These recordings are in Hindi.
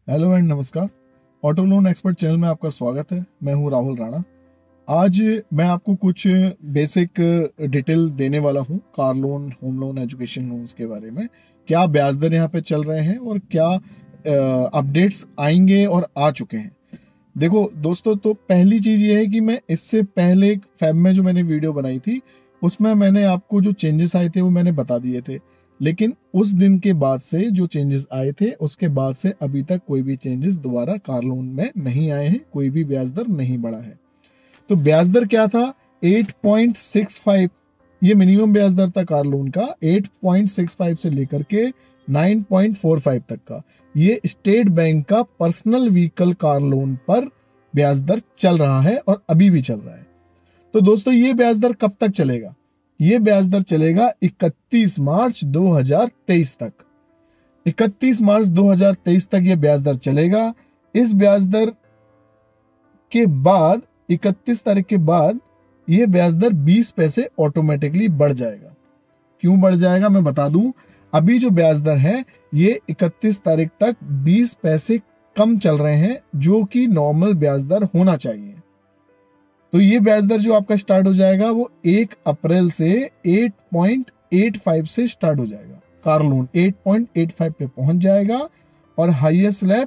हेलो एंड नमस्कार। ऑटो लोन एक्सपर्ट चैनल में आपका स्वागत है। मैं हूं राहुल राणा। आज मैं आपको कुछ बेसिक डिटेल देने वाला हूं car loan, home loan, education loans के बारे में। क्या ब्याज दर यहाँ पे चल रहे हैं और क्या अपडेट्स आएंगे और आ चुके हैं। देखो दोस्तों, तो पहली चीज़ ये है कि मैं इससे पहले फेब में जो मैंने वीडियो बनाई थी उसमें मैंने आपको जो चेंजेस आए थे वो मैंने बता दिए थे। लेकिन उस दिन के बाद से जो चेंजेस आए थे उसके बाद से अभी तक कोई भी चेंजेस दोबारा कार लोन में नहीं आए हैं, कोई भी ब्याज दर नहीं बढ़ा है। तो ब्याज दर क्या था? 8.65। ये मिनिमम ब्याज दर था कार लोन का, 8.65 से लेकर के 9.45 तक का। ये स्टेट बैंक का पर्सनल व्हीकल कार लोन पर ब्याज दर चल रहा है और अभी भी चल रहा है। तो दोस्तों, ये ब्याज दर कब तक चलेगा? ये ब्याज दर चलेगा 31 मार्च 2023 तक। 31 मार्च 2023 तक ये ब्याज दर चलेगा। इस ब्याज दर के बाद 31 तारीख के बाद ये ब्याज दर 20 पैसे ऑटोमेटिकली बढ़ जाएगा। क्यों बढ़ जाएगा मैं बता दूं। अभी जो ब्याज दर है ये 31 तारीख तक 20 पैसे कम चल रहे हैं, जो कि नॉर्मल ब्याज दर होना चाहिए। तो ये ब्याज दर जो आपका स्टार्ट हो जाएगा वो 1 अप्रैल से 8.85 से स्टार्ट हो जाएगा। कार लोन 8.85 पे पहुंच जाएगा और हाईएस्ट स्लैब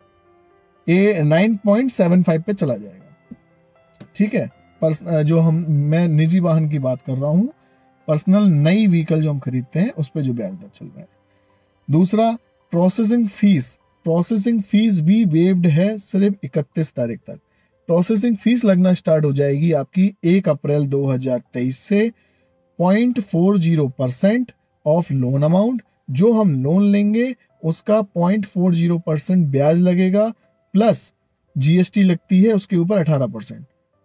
9.75 पे चला जाएगा। ठीक है। मैं निजी वाहन की बात कर रहा हूं। पर्सनल नई व्हीकल जो हम खरीदते हैं उस पर जो ब्याज दर चल रहा है। दूसरा, प्रोसेसिंग फीस भी वेव्ड है सिर्फ 31 तारीख तक। प्रोसेसिंग फीस लगना स्टार्ट हो जाएगी आपकी 1 अप्रैल 2023 से। 0.40% ऑफ लोन अमाउंट, जो हम लोन लेंगे उसका 0.40% ब्याज लगेगा, प्लस जीएसटी लगती है उसके ऊपर 18%।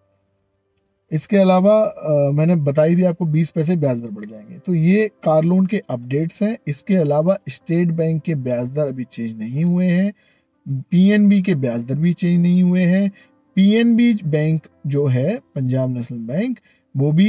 इसके अलावा मैंने बताई थी आपको 20 पैसे ब्याज दर बढ़ जाएंगे। तो ये कार लोन के अपडेट्स हैं। इसके अलावा स्टेट बैंक के ब्याज दर अभी चेंज नहीं हुए हैं, पीएनबी के ब्याज दर भी चेंज नहीं हुए हैं। पीएनबी बैंक जो है पंजाब नेशनल बैंक, वो भी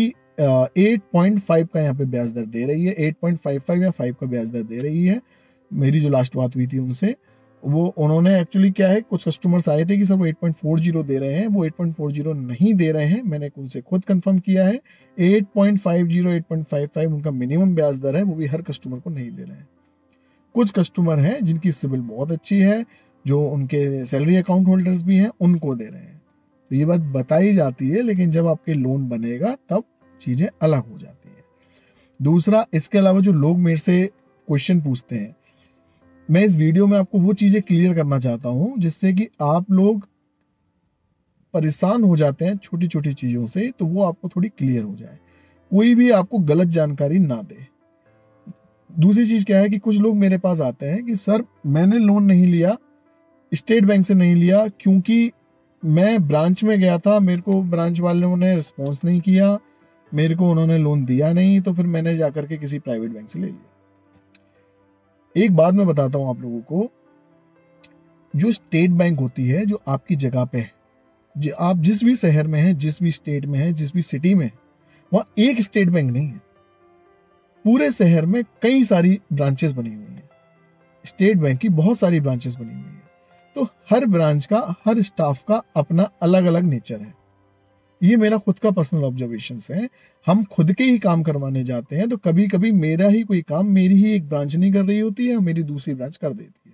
8.5 का यहाँ पे ब्याज दर दे रही है। 8.55 या 5 का ब्याज दर दे रही है। मेरी जो लास्ट बात हुई थी उनसे, वो उन्होंने एक्चुअली क्या है, कुछ कस्टमर्स आए थे कि सर वो 8.40 दे रहे हैं। वो 8.40 नहीं दे रहे हैं, मैंने उनसे खुद कंफर्म किया है। 8.50 8.55 उनका मिनिमम ब्याज दर है, वो भी हर कस्टमर को नहीं दे रहे हैं। कुछ कस्टमर हैं जिनकी सिविल बहुत अच्छी है, जो उनके सैलरी अकाउंट होल्डर्स भी हैं, उनको दे रहे हैं। तो ये बात बताई जाती है, लेकिन जब आपके लोन बनेगा तब चीजें अलग हो जाती है। दूसरा, इसके अलावा जो लोग मेरे से क्वेश्चन पूछते हैं, मैं इस वीडियो में आपको वो चीजें क्लियर करना चाहता हूं जिससे कि आप लोग परेशान हो जाते हैं छोटी छोटी चीजों से, तो वो आपको थोड़ी क्लियर हो जाए, कोई भी आपको गलत जानकारी ना दे। दूसरी चीज क्या है कि कुछ लोग मेरे पास आते हैं कि सर मैंने लोन नहीं लिया, स्टेट बैंक से नहीं लिया, क्योंकि मैं ब्रांच में गया था, मेरे को ब्रांच वालों ने रिस्पॉन्स नहीं किया, मेरे को उन्होंने लोन दिया नहीं, तो फिर मैंने जाकर के किसी प्राइवेट बैंक से ले लिया। एक बात मैं बताता हूं आप लोगों को, जो स्टेट बैंक होती है जो आपकी जगह पे है, जो आप जिस भी शहर में है, जिस भी स्टेट में है, जिस भी सिटी में है, वहां एक स्टेट बैंक नहीं है, पूरे शहर में कई सारी ब्रांचेस बनी हुई हैं। स्टेट बैंक की बहुत सारी ब्रांचेस बनी हुई हैं। तो हर ब्रांच का, हर स्टाफ का अपना अलग अलग नेचर है। ये मेरा खुद का पर्सनल ऑब्जर्वेशन है। हम खुद के ही काम करवाने जाते हैं तो कभी कभी मेरा ही कोई काम मेरी ही एक ब्रांच नहीं कर रही होती है, मेरी दूसरी ब्रांच कर देती है।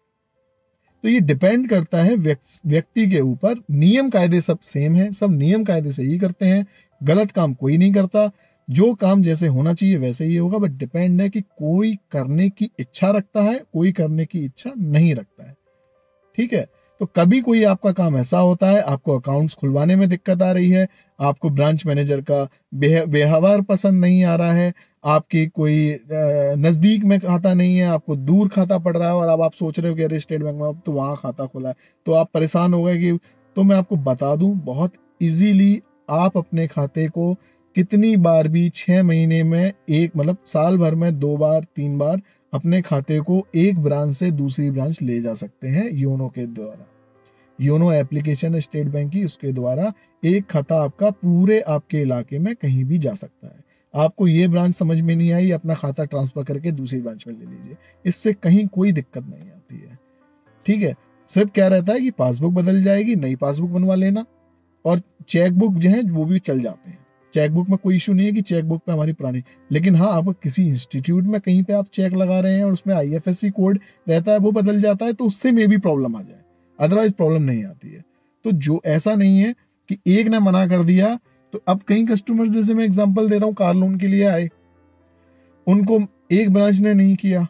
तो ये डिपेंड करता है व्यक्ति के ऊपर। नियम कायदे सब सेम है, सब नियम कायदे से ही करते हैं, गलत काम कोई नहीं करता। जो काम जैसे होना चाहिए वैसे ही होगा, बट डिपेंड है कि कोई करने की इच्छा रखता है, कोई करने की इच्छा नहीं रखता है। ठीक है। तो कभी कोई आपका काम ऐसा होता है, आपको अकाउंट्स खुलवाने में दिक्कत आ रही है, आपको ब्रांच मैनेजर का व्यवहार पसंद नहीं आ रहा है, आपकी कोई नजदीक में खाता नहीं है, आपको दूर खाता पड़ रहा है, और अब आप सोच रहे हो कि अरे स्टेट बैंक में अब तो वहां खाता खुला है, तो आप परेशान हो गए कि, तो मैं आपको बता दूं, बहुत इजीली आप अपने खाते को कितनी बार भी 6 महीने में एक, मतलब साल भर में 2 बार 3 बार अपने खाते को एक ब्रांच से दूसरी ब्रांच ले जा सकते हैं योनो के द्वारा। योनो एप्लीकेशन है स्टेट बैंक की, उसके द्वारा एक खाता आपका पूरे आपके इलाके में कहीं भी जा सकता है। आपको ये ब्रांच समझ में नहीं आई, अपना खाता ट्रांसफर करके दूसरी ब्रांच में ले लीजिए, इससे कहीं कोई दिक्कत नहीं आती है। ठीक है। सिर्फ क्या रहता है कि पासबुक बदल जाएगी, नई पासबुक बनवा लेना, और चेकबुक जो है वो भी चल जाते हैं। चेकबुक में कोई इशू नहीं है कि चेकबुक पे हमारी पुरानी, लेकिन हाँ, आप किसी इंस्टीट्यूट में कहीं पे आप चेक लगा रहे हैं और उसमें IFSC कोड रहता है, वो बदल जाता है, तो उससे में भी प्रॉब्लम आ जाए, अदरवाइज प्रॉब्लम नहीं आती है। तो जो ऐसा नहीं है कि एक ने मना कर दिया, तो अब कई कस्टमर्स, जैसे मैं एग्जांपल दे रहा हूँ, कार लोन के लिए आए, उनको एक ब्रांच ने नहीं किया,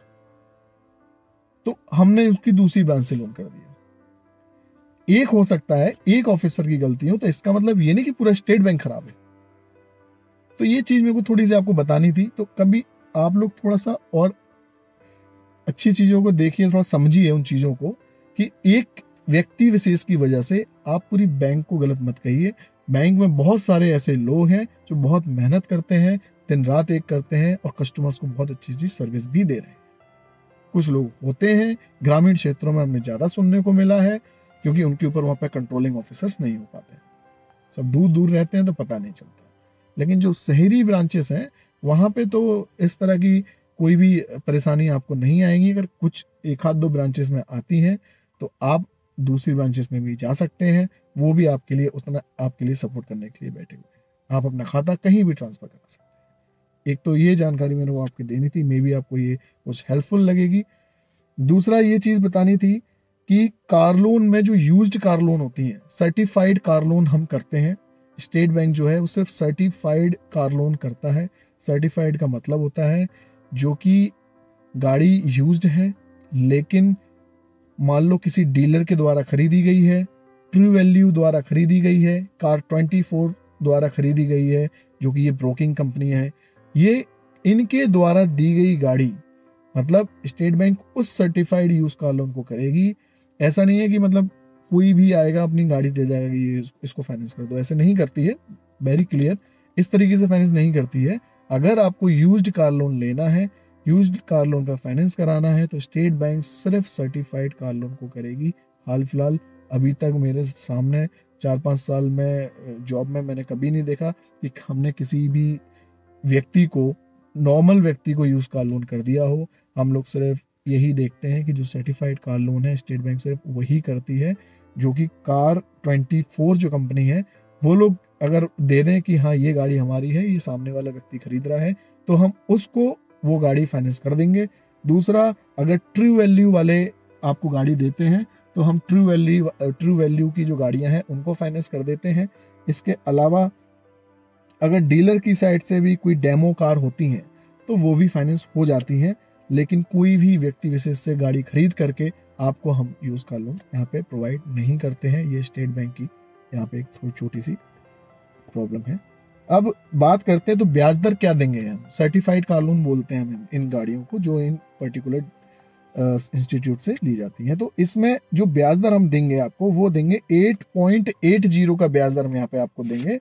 तो हमने उसकी दूसरी ब्रांच से लोन कर दिया। एक हो सकता है एक ऑफिसर की गलती हो, तो इसका मतलब ये नहीं कि पूरा स्टेट बैंक खराब है। तो ये चीज मेरे को थोड़ी सी आपको बतानी थी। तो कभी आप लोग थोड़ा सा और अच्छी चीजों को देखिए, थोड़ा समझिए उन चीजों को, कि एक व्यक्ति विशेष की वजह से आप पूरी बैंक को गलत मत कहिए। बैंक में बहुत सारे ऐसे लोग हैं जो बहुत मेहनत करते हैं, दिन रात एक करते हैं, और कस्टमर्स को बहुत अच्छी अच्छी सर्विस भी दे रहे हैं। कुछ लोग होते हैं ग्रामीण क्षेत्रों में, हमें ज्यादा सुनने को मिला है, क्योंकि उनके ऊपर वहां पे कंट्रोलिंग ऑफिसर्स नहीं हो पाते, सब दूर दूर रहते हैं तो पता नहीं चलता। लेकिन जो शहरी ब्रांचेस हैं वहां पे तो इस तरह की कोई भी परेशानी आपको नहीं आएगी। अगर कुछ एक आध दो ब्रांचेस में आती हैं तो आप दूसरी ब्रांचेस में भी जा सकते हैं, वो भी आपके लिए उतना आपके लिए सपोर्ट करने के लिए बैठे हुए हैं। आप अपना खाता कहीं भी ट्रांसफर करा सकते हैं। एक तो ये जानकारी मेरे को आपकी देनी थी, मे बी आपको ये कुछ हेल्पफुल लगेगी। दूसरा ये चीज बतानी थी कि कार लोन में जो यूज्ड कार लोन होती हैं, सर्टिफाइड कार लोन हम करते हैं। स्टेट बैंक जो है वो सिर्फ सर्टिफाइड कार लोन करता है। सर्टिफाइड का मतलब होता है जो कि गाड़ी यूज्ड है, लेकिन मान लो किसी डीलर के द्वारा खरीदी गई है, ट्रू वैल्यू द्वारा खरीदी गई है, कार 24 द्वारा खरीदी गई है, जो कि ये ब्रोकिंग कंपनी है, ये इनके द्वारा दी गई गाड़ी, मतलब स्टेट बैंक उस सर्टिफाइड यूज कार लोन को करेगी। ऐसा नहीं है कि मतलब कोई भी आएगा अपनी गाड़ी दे जाएगा, ये इसको फाइनेंस कर दो, ऐसे नहीं करती है। वेरी क्लियर, इस तरीके से फाइनेंस नहीं करती है। अगर आपको यूज्ड कार लोन लेना है, यूज्ड कार लोन का फाइनेंस कराना है, तो स्टेट बैंक सिर्फ सर्टिफाइड कार लोन को करेगी। हाल फिलहाल अभी तक मेरे सामने 4-5 साल में जॉब में मैंने कभी नहीं देखा कि हमने किसी भी व्यक्ति को, नॉर्मल व्यक्ति को यूज कार लोन कर दिया हो। हम लोग सिर्फ यही देखते हैं कि जो सर्टिफाइड कार लोन है स्टेट बैंक सिर्फ वही करती है, जो कि कार 24 जो कंपनी है, वो लोग अगर दे दें कि हाँ ये गाड़ी हमारी है, ये सामने वाला व्यक्ति खरीद रहा है, तो हम उसको वो गाड़ी फाइनेंस कर देंगे। दूसरा, अगर ट्रू वैल्यू वाले आपको गाड़ी देते हैं तो हम ट्रू वैल्यू की जो गाड़ियां हैं उनको फाइनेंस कर देते हैं। इसके अलावा अगर डीलर की साइड से भी कोई डेमो कार होती हैं तो वो भी फाइनेंस हो जाती हैं, लेकिन कोई भी व्यक्ति विशेष से गाड़ी खरीद करके आपको हम यूज कार लोन यहाँ पे प्रोवाइड नहीं करते हैं। ये स्टेट बैंक की यहाँ पे एक थोड़ी छोटी सी प्रॉब्लम है। अब बात करते हैं तो ब्याज दर क्या देंगे हम। सर्टिफाइड कार लोन बोलते हैं हम इन गाड़ियों को जो इन पर्टिकुलर इंस्टीट्यूट से ली जाती है। तो इसमें जो ब्याज दर हम देंगे आपको, वो देंगे 8.80 का ब्याज दर हम यहाँ पे आपको देंगे।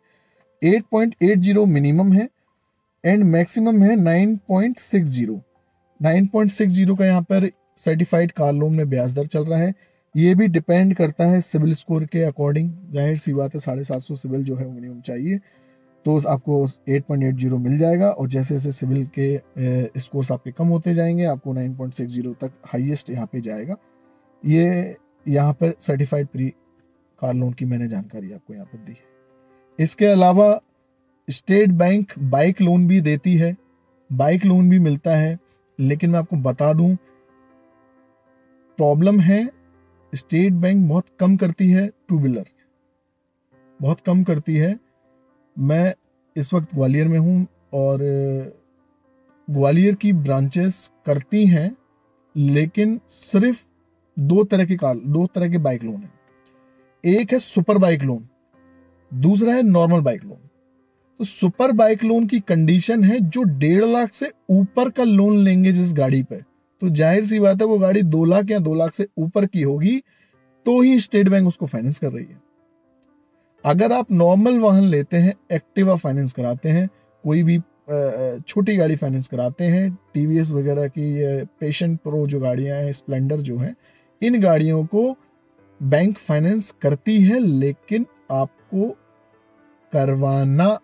8.80 मिनिमम है एंड मैक्सिमम है 9.60। 9.60 का यहाँ पर सर्टिफाइड कार लोन में ब्याज दर चल रहा है। ये भी डिपेंड करता है सिविल स्कोर के अकॉर्डिंग। जाहिर सी बात है 750 सिविल जो है मिनिमम चाहिए, तो आपको 8.80 मिल जाएगा। और जैसे जैसे सिविल के स्कोर्स आपके कम होते जाएंगे, आपको 9.60 तक हाईएस्ट यहाँ पे जाएगा। ये यहाँ पर सर्टिफाइड प्री कार लोन की मैंने जानकारी आपको यहाँ पर दी है। इसके अलावा स्टेट बैंक बाइक लोन भी देती है, बाइक लोन भी मिलता है, लेकिन मैं आपको बता दूं प्रॉब्लम है, स्टेट बैंक बहुत कम करती है, टू व्हीलर बहुत कम करती है। मैं इस वक्त ग्वालियर में हूं और ग्वालियर की ब्रांचेस करती हैं, लेकिन सिर्फ दो तरह के बाइक लोन है। एक है सुपर बाइक लोन, दूसरा है नॉर्मल बाइक लोन। तो सुपर बाइक लोन की कंडीशन है जो 1.5 लाख से ऊपर का लोन लेंगे जिस गाड़ी पे, तो जाहिर सी बात है वो गाड़ी 2 लाख या 2 लाख से ऊपर की होगी तो ही स्टेट बैंक उसको फाइनेंस कर रही है। अगर आप नॉर्मल वाहन लेते हैं, एक्टिवा फाइनेंस कराते हैं, कोई भी छोटी गाड़ी फाइनेंस कराते हैं, टीवीएस वगैरह की पैशन प्रो जो गाड़ियां हैं, स्प्लेंडर जो हैं, इन गाड़ियों को बैंक फाइनेंस करती है, लेकिन आपको करवाना,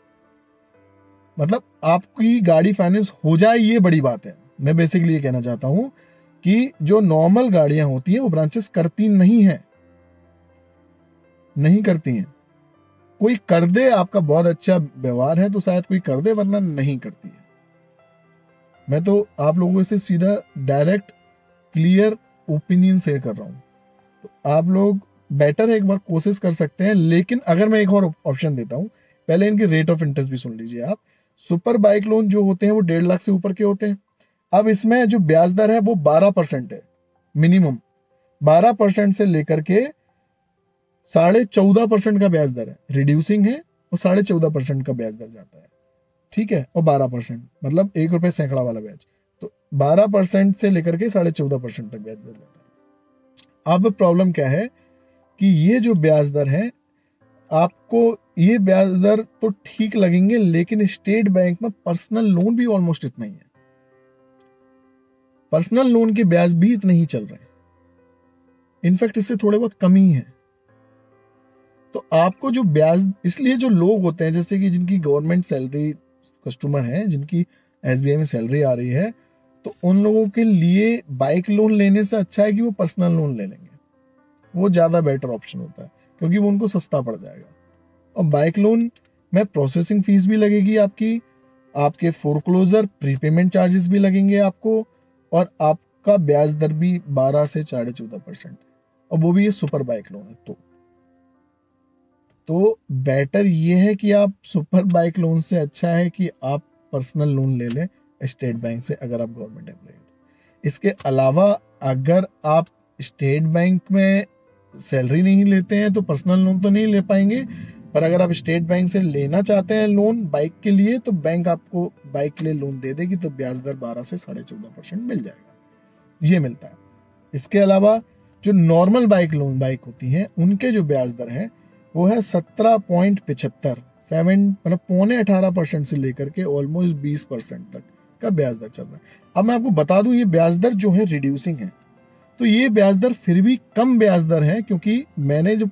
मतलब आपकी गाड़ी फाइनेंस हो जाए ये बड़ी बात है। मैं बेसिकली ये कहना चाहता हूं कि जो नॉर्मल गाड़ियां होती हैं वो ब्रांचेस करती नहीं है, नहीं करती हैं। कोई कर दे, आपका बहुत अच्छा व्यवहार है तो शायद कोई कर दे, वरना नहीं करती है। मैं तो आप लोगों से सीधा डायरेक्ट क्लियर ओपिनियन शेयर कर रहा हूं। तो आप लोग बेटर है एक बार कोशिश कर सकते हैं। लेकिन अगर मैं एक और ऑप्शन देता हूं, पहले इनकी रेट ऑफ इंटरेस्ट भी सुन लीजिए आप। सुपर बाइक लोन जो होते हैं वो 1.5 लाख से ऊपर के होते हैं। अब इसमें जो ब्याज दर है वो 12% है, मिनिमम 12% से लेकर के 14.5% का ब्याज दर है। रिड्यूसिंग है और 14.5% का ब्याज दर जाता है, ठीक है। और 12% मतलब 1 रुपए सैकड़ा वाला ब्याज। तो 12% से लेकर के 14.5% तक ब्याज दर जाता है। अब प्रॉब्लम क्या है कि ये जो ब्याज दर है, आपको ये ब्याज दर तो ठीक लगेंगे, लेकिन स्टेट बैंक में पर्सनल लोन भी ऑलमोस्ट इतना ही है। पर्सनल लोन के ब्याज भी इतने ही चल रहे हैं, इनफैक्ट इससे थोड़े बहुत कम ही है। तो आपको जो ब्याज, इसलिए जो लोग होते हैं जैसे कि जिनकी गवर्नमेंट सैलरी कस्टमर है, जिनकी एसबीआई में सैलरी आ रही है, तो उन लोगों के लिए बाइक लोन लेने से अच्छा है कि वो पर्सनल लोन ले लेंगे। वो ज्यादा बेटर ऑप्शन होता है, क्योंकि वो उनको सस्ता पड़ जाएगा। और बाइक लोन में प्रोसेसिंग फीस भी लगेगी आपकी, आपके फोरक्लोजर प्रीपेमेंट चार्जेस भी लगेंगे आपको, और आपका ब्याज दर भी 12 से 14.5% है, और वो भी ये सुपर बाइक लोन है। तो बेटर ये है कि आप सुपर बाइक लोन से अच्छा है कि आप पर्सनल लोन ले लें स्टेट बैंक से, अगर आप गवर्नमेंट एम्प्लॉय हो। इसके अलावा अगर आप स्टेट बैंक में सैलरी नहीं लेते हैं तो पर्सनल लोन तो नहीं ले पाएंगे, पर अगर आप स्टेट बैंक से लेना चाहते हैं लोन बाइक के लिए, तो बैंक आपको बाइक के लिए लोन दे देगी, तो ब्याज दर 12 से 14.5% मिल जाएगा, ये मिलता है। इसके अलावा जो नॉर्मल बाइक लोन बाइक होती हैं, उनके जो ब्याज दर है वो है 17.75, 7 मतलब 17.5% से लेकर के ऑलमोस्ट 20% तक का ब्याज दर चल रहा है। अब मैं आपको बता दूं, ये ब्याज दर जो है रिड्यूसिंग है, तो ये ब्याज दर फिर भी कम ब्याज दर है, क्योंकि मैंने जो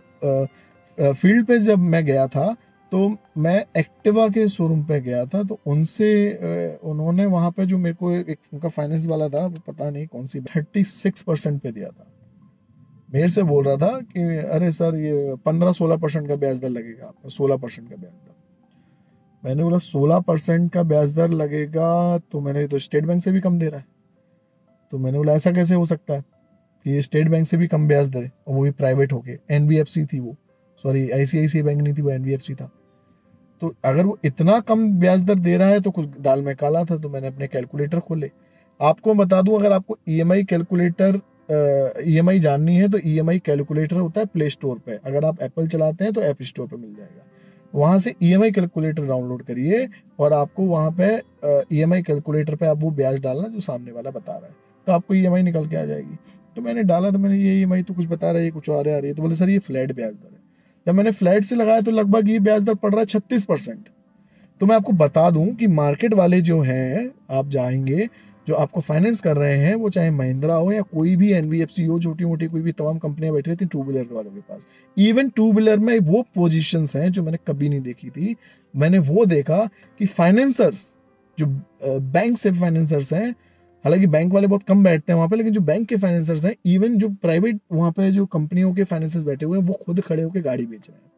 फील्ड पे जब मैं गया था, तो मैं एक्टिवा के शोरूम पे गया था, तो उनसे उन्होंने वहां पे जो मेरे को एक उनका फाइनेंस वाला था, वो पता नहीं कौन सी 36% पे दिया था। मेरे से बोल रहा था कि अरे सर ये 15-16% का ब्याज दर लगेगा आपका, 16% का ब्याज दर। मैंने बोला 16% का ब्याज दर लगेगा, तो मैंने तो स्टेट बैंक से भी कम दे रहा है। तो मैंने बोला ऐसा कैसे हो सकता है कि ये स्टेट बैंक से भी कम ब्याज दे, और वो भी प्राइवेट होके, एनबीएफसी थी वो, सॉरी आईसीआईसीआई बैंक नहीं थी वो, एनबीएफसी था। तो अगर वो इतना कम ब्याज दर दे रहा है तो कुछ दाल में काला था। तो मैंने अपने कैलकुलेटर खोले। आपको बता दूं, अगर आपको ईएमआई कैलकुलेटर ईएमआई जाननी है, तो ईएमआई कैलकुलेटर होता है प्ले स्टोर पे। अगर आप एप्पल चलाते हैं तो ऐप स्टोर पे मिल जाएगा, वहां से ईएमआई कैलकुलेटर डाउनलोड करिए, और आपको वहां पे ईएमआई कैलकुलेटर पे आप वो ब्याज डालना जो सामने वाला बता रहा है, तो आपको ईएमआई निकल के आ जाएगी। तो मैंने डाला, तो मैंने ये ईएमआई तो कुछ बता रहा है, कुछ और आ रही है। तो बोले सर ये फ्लैट ब्याज दर है। जब मैंने फ्लैट से लगाया तो लगभग ये ब्याज दर पड़ रहा है 36%। तो मैं आपको बता दूं कि मार्केट वाले जो हैं, आप जाएंगे, जो आपको फाइनेंस कर रहे हैं, वो चाहे महिंद्रा हो या कोई भी एनबीएफसी हो, छोटी मोटी कोई भी तमाम कंपनियां बैठी रहती टू व्हीलर वालों के पास। इवन टू व्हीलर में वो पोजीशंस हैं जो मैंने कभी नहीं देखी थी। मैंने वो देखा कि फाइनेंसर्स जो बैंक से फाइनेंसर्स हैं, हालांकि बैंक वाले बहुत कम बैठते हैं वहां पे, लेकिन जो बैंक के फाइनेंसर्स हैं, इवन जो प्राइवेट वहां पे जो कंपनियों के फाइनेंसर्स बैठे हुए हैं, वो खुद खड़े होकर गाड़ी बेच रहे हैं।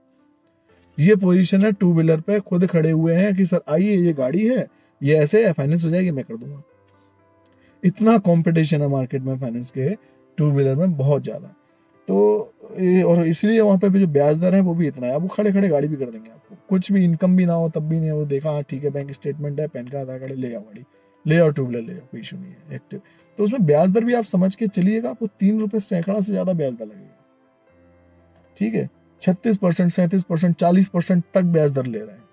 ये पोजीशन है टू व्हीलर पे, खुद खड़े हुए हैं कि सर आइए, ये गाड़ी है, ये ऐसे है, फाइनेंस हो जाएगी, मैं कर दूंगा। इतना कंपटीशन है मार्केट में फाइनेंस के, टू व्हीलर में बहुत ज्यादा। तो और इसलिए वहां पे भी जो ब्याज दर है वो भी इतना है। वो खड़े खड़े गाड़ी भी कर देंगे आपको, कुछ भी इनकम भी ना हो तब भी नहीं, वो देखा हाँ ठीक है बैंक स्टेटमेंट है, पैन कार्ड, आधार कार्ड, ले आओ गाड़ी, ले आओ टू व्हीलर, ले आओ, कोई इशू नहीं है, एक्टिव। तो उसमें ब्याज दर भी आप समझ के चलिएगा, आपको 3 रुपए सैकड़ा से ज्यादा ब्याज दर लगेगा, ठीक है। 36%, 37%, 40% तक ब्याज दर ले रहे हैं।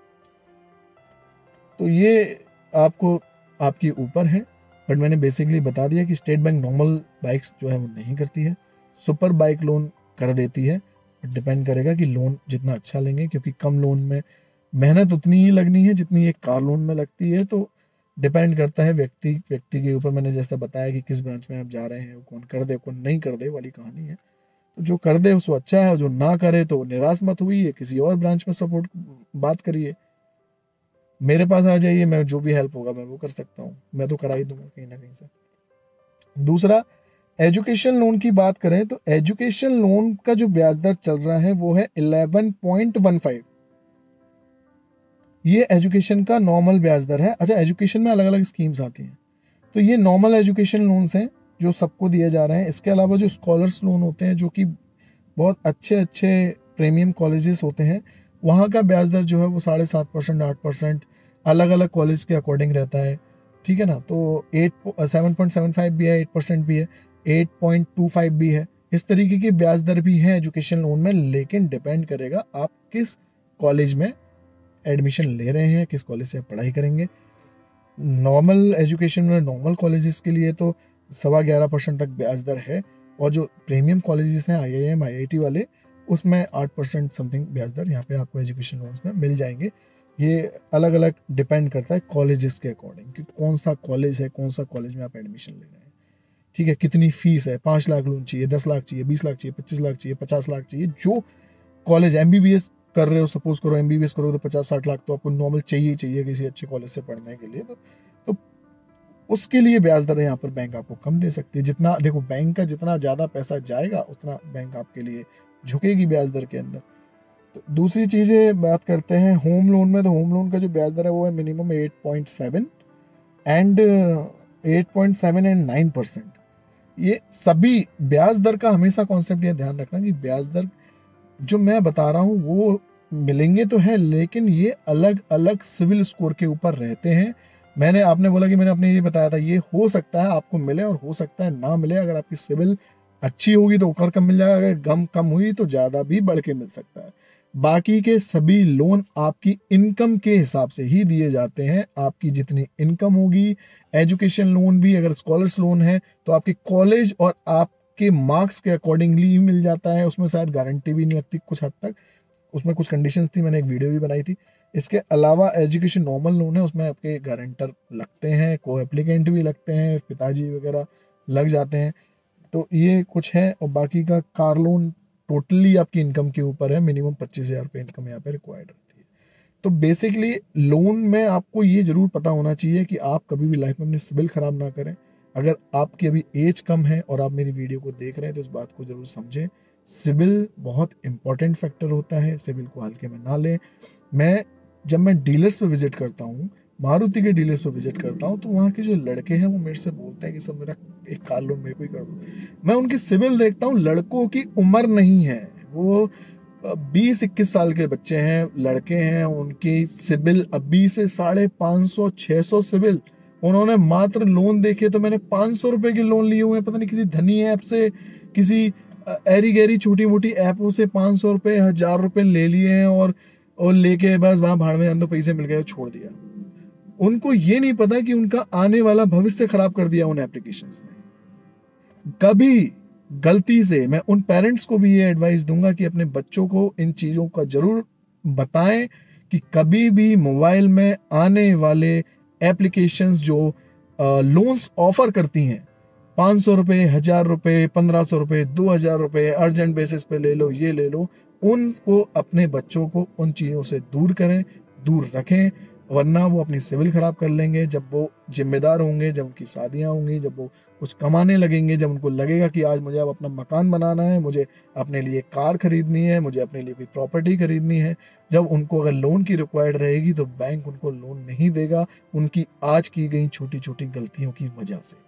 तो ये आपको आपके ऊपर है, बट मैंने बेसिकली बता दिया कि स्टेट बैंक नॉर्मल बाइक्स जो है वो नहीं करती है, सुपर बाइक लोन कर देती है। डिपेंड करेगा कि लोन जितना अच्छा लेंगे, क्योंकि कम लोन में मेहनत उतनी ही लगनी है जितनी एक कार लोन में लगती है। तो डिपेंड करता है व्यक्ति के ऊपर। मैंने जैसा बताया कि किस ब्रांच में आप जा रहे हैं, कौन कर दे कौन नहीं कर दे वाली कहानी है। तो जो कर दे उसको अच्छा है, जो ना करे तो निराश मत हुई, किसी और ब्रांच में सपोर्ट बात करिए, मेरे पास आ जाइए, मैं जो भी हेल्प होगा मैं वो कर सकता हूँ, मैं तो करा ही दूंगा कहीं ना कहीं से। दूसरा, एजुकेशन लोन की बात करें तो एजुकेशन लोन का जो ब्याज दर चल रहा है वो है 11.15। ये एजुकेशन का नॉर्मल ब्याज दर है। अच्छा, एजुकेशन में अलग अलग स्कीम्स आती हैं, तो ये नॉर्मल एजुकेशन लोन्स हैं जो सबको दिए जा रहे हैं। इसके अलावा जो स्कॉलर्स लोन होते हैं, जो कि बहुत अच्छे अच्छे प्रीमियम कॉलेजेस होते हैं, वहाँ का ब्याज दर जो है वो 7.5%, 8%, अलग अलग कॉलेज के अकॉर्डिंग रहता है। ठीक है ना, तो 7.75 भी है, 8% भी है, 8.25 भी है। इस तरीके की ब्याज दर भी है एजुकेशन लोन में, लेकिन डिपेंड करेगा आप किस कॉलेज में एडमिशन ले रहे हैं, किस कॉलेज से पढ़ाई करेंगे। नॉर्मल एजुकेशन में नॉर्मल कॉलेजेस के लिए तो 11.25% तक ब्याज दर है, और जो प्रीमियम कॉलेजेस हैं IIM IIT वाले, उसमें 8% समथिंग ब्याज दर यहाँ पे आपको एजुकेशन लोन्स में मिल जाएंगे। ये अलग अलग डिपेंड करता है कॉलेजेस के अकॉर्डिंग कि कौन सा कॉलेज है, कौन सा कॉलेज में आप एडमिशन ले रहे हैं। ठीक है, कितनी फीस है, 5 लाख लोन चाहिए, 10 लाख चाहिए, 20 लाख चाहिए, 25 लाख चाहिए, 50 लाख चाहिए। जो कॉलेज MBBS कर रहे हो, सपोज करो MBBS करोगे तो 50-60 लाख तो आपको नॉर्मल चाहिए ही चाहिए किसी अच्छे कॉलेज से पढ़ने के लिए। तो उसके लिए ब्याज दर यहाँ पर बैंक आपको कम दे सकती है। जितना देखो, बैंक का जितना ज़्यादा पैसा जाएगा उतना बैंक आपके लिए झुकेगी ब्याज दर के अंदर। तो दूसरी चीज़ें बात करते हैं होम लोन में, तो होम लोन का जो ब्याज दर है वो है मिनिमम 8.7 एंड 8.7 एंड 9%। ये सभी ब्याज दर का हमेशा कॉन्सेप्ट ये ध्यान रखना कि ब्याज दर जो मैं बता रहा हूँ वो मिलेंगे तो है, लेकिन ये अलग अलग सिविल स्कोर के ऊपर रहते हैं। आपने बोला कि मैंने अपने ये बताया था, ये हो सकता है आपको मिले और हो सकता है ना मिले। अगर आपकी सिविल अच्छी होगी तो ऊपर कम मिल जाएगा, अगर कम हुई तो ज़्यादा भी बढ़ के मिल सकता है। बाकी के सभी लोन आपकी इनकम के हिसाब से ही दिए जाते हैं। आपकी जितनी इनकम होगी, एजुकेशन लोन भी अगर स्कॉलर्स लोन है तो आपके कॉलेज और आपके मार्क्स के अकॉर्डिंगली ही मिल जाता है। उसमें शायद गारंटी भी नहीं लगती कुछ हद तक, उसमें कुछ कंडीशंस थी, मैंने एक वीडियो भी बनाई थी। इसके अलावा एजुकेशन नॉर्मल लोन है, उसमें आपके गारंटर लगते हैं, को एप्लीकेंट भी लगते हैं, पिताजी वगैरह लग जाते हैं। तो ये कुछ है। और बाकी का कार लोन टोटली आपकी इनकम के ऊपर है, मिनिमम 25,000 रुपये इनकम यहाँ पे रिक्वायर्ड रहती है। तो बेसिकली लोन में आपको ये जरूर पता होना चाहिए कि आप कभी भी लाइफ में अपनी सिविल खराब ना करें। अगर आपकी अभी एज कम है और आप मेरी वीडियो को देख रहे हैं तो इस बात को जरूर समझें, सिविल बहुत इंपॉर्टेंट फैक्टर होता है, सिविल को हल्के में ना लें। जब मैं डीलर्स पे विजिट करता हूँ, मारुति के डीलर्स पे विजिट करता हूँ, तो वहाँ के जो लड़के हैं वो मेरे से बोलते हैं कि सर मेरा एक कार लोन मेरे को ही कर दो। मैं उनकी सिविल देखता हूँ, लड़कों की उम्र नहीं है, वो 20-21 साल के बच्चे हैं, लड़के हैं, उनकी सिविल अभी से 550-600 सिविल। उन्होंने मात्र लोन देखे तो मैंने 500 रुपए के लोन लिए हुए हैं, पता नहीं किसी धनी ऐप से, किसी एरी गैरी छोटी मोटी ऐपों से 500 रुपए 1000 रुपए ले लिए हैं, और लेके बस वहां भाड़ में अंदर पैसे मिल गए छोड़ दिया। उनको ये नहीं पता कि उनका आने वाला भविष्य खराब कर दिया उन एप्लीकेशंस ने। कभी गलती से मैं उन पेरेंट्स को भी ये एडवाइस दूंगा कि अपने बच्चों को इन चीजों का जरूर बताएं कि कभी भी मोबाइल में आने वाले एप्लीकेशंस जो लोन्स ऑफर करती हैं, 500 रुपए, 1000 रुपए, 1500 रुपए, 2000 रुपए, अर्जेंट बेसिस पे ले लो, ये ले लो, उनको अपने बच्चों को उन चीजों से दूर करें, दूर रखें, वरना वो अपनी सिविल खराब कर लेंगे। जब वो जिम्मेदार होंगे, जब उनकी शादियां होंगी, जब वो कुछ कमाने लगेंगे, जब उनको लगेगा कि आज मुझे अब अपना मकान बनाना है, मुझे अपने लिए कार खरीदनी है, मुझे अपने लिए कोई प्रॉपर्टी खरीदनी है, जब उनको अगर लोन की रिक्वायर्ड रहेगी तो बैंक उनको लोन नहीं देगा, उनकी आज की गई छोटी छोटी गलतियों की वजह से।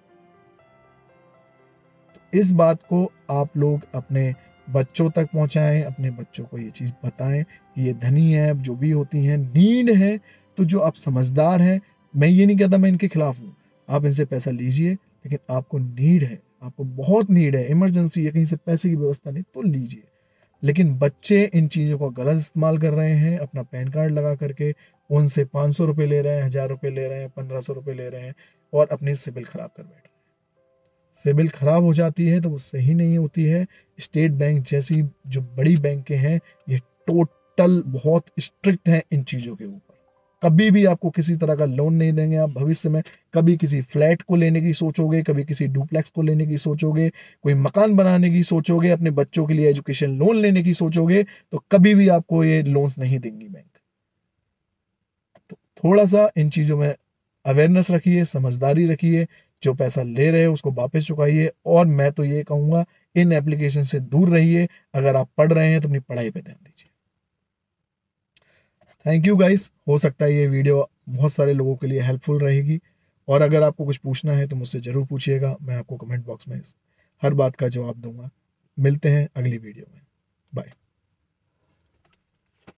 तो इस बात को आप लोग अपने बच्चों तक पहुंचाएं, अपने बच्चों को ये चीज बताएं कि ये धनी है, जो भी होती है, नीड है। तो जो आप समझदार हैं, मैं ये नहीं कहता मैं इनके खिलाफ हूँ, आप इनसे पैसा लीजिए, लेकिन आपको नीड है, आपको बहुत नीड है, इमरजेंसी है, कहीं से पैसे की व्यवस्था नहीं तो लीजिए। लेकिन बच्चे इन चीज़ों का गलत इस्तेमाल कर रहे हैं, अपना पैन कार्ड लगा करके उनसे 500 रुपये ले रहे हैं, 1000 रुपये ले रहे हैं, 1500 रुपये ले रहे हैं, और अपनी सिबिल खराब कर बैठ रहे हैं। सिबिल खराब हो जाती है तो वो सही नहीं होती है। स्टेट बैंक जैसी जो बड़ी बैंकें हैं, ये टोटल बहुत स्ट्रिक्ट हैं इन चीज़ों के ऊपर। कभी भी आपको किसी तरह का लोन नहीं देंगे। आप भविष्य में कभी किसी फ्लैट को लेने की सोचोगे, कभी किसी डुप्लेक्स को लेने की सोचोगे, कोई मकान बनाने की सोचोगे, अपने बच्चों के लिए एजुकेशन लोन लेने की सोचोगे, तो कभी भी आपको ये लोन्स नहीं देंगी बैंक। तो थोड़ा सा इन चीज़ों में अवेयरनेस रखिए, समझदारी रखिए, जो पैसा ले रहे हो उसको वापस चुकाइए, और मैं तो ये कहूँगा इन एप्लीकेशन से दूर रहिए। अगर आप पढ़ रहे हैं तो अपनी पढ़ाई पे ध्यान दीजिए। थैंक यू गाइस, हो सकता है ये वीडियो बहुत सारे लोगों के लिए हेल्पफुल रहेगी, और अगर आपको कुछ पूछना है तो मुझसे ज़रूर पूछिएगा, मैं आपको कमेंट बॉक्स में हर बात का जवाब दूंगा। मिलते हैं अगली वीडियो में, बाय।